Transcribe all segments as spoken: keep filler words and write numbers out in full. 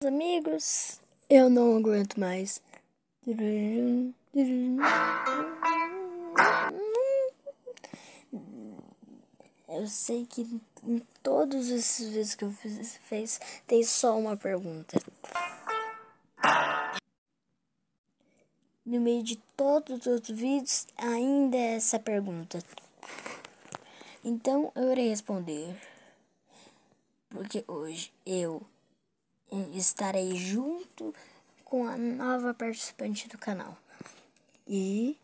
Amigos, eu não aguento mais. Eu sei que em todos esses vídeos que eu fiz, fez, tem só uma pergunta. No meio de todos os outros vídeos, ainda é essa pergunta. Então, eu irei responder. Porque hoje eu estarei junto com a nova participante do canal. E...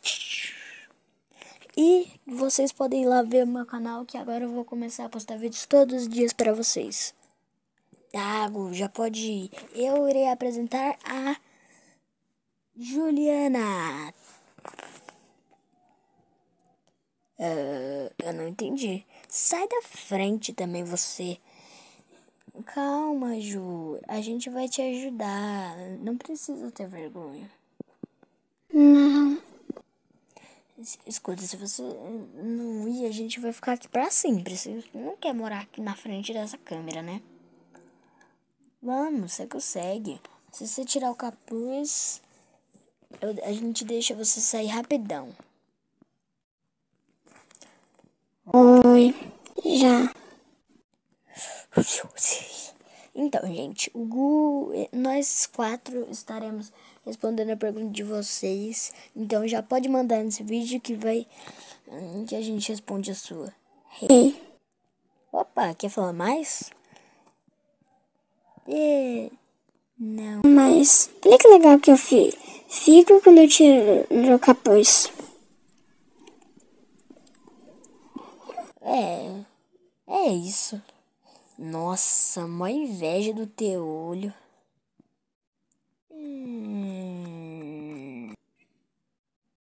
E vocês podem ir lá ver o meu canal, que agora eu vou começar a postar vídeos todos os dias para vocês. Thiago, já pode ir. Eu irei apresentar a Juliana. Uh, eu não entendi. Sai da frente também você. Calma, Ju. A gente vai te ajudar. Não precisa ter vergonha. Não. Escuta, se você não ir, a gente vai ficar aqui pra sempre. Você não quer morar aqui na frente dessa câmera, né? Vamos, você consegue. Se você tirar o capuz, eu, a gente deixa você sair rapidão. Oi, já. Então, gente, o Gu, nós quatro estaremos respondendo a pergunta de vocês. Então já pode mandar nesse vídeo que vai que a gente responde a sua. Ei. Opa, quer falar mais? E... Não. Mas olha que legal que eu fiz. Fico quando eu tiro o capuz. É, é isso. Nossa, mó inveja do teu olho.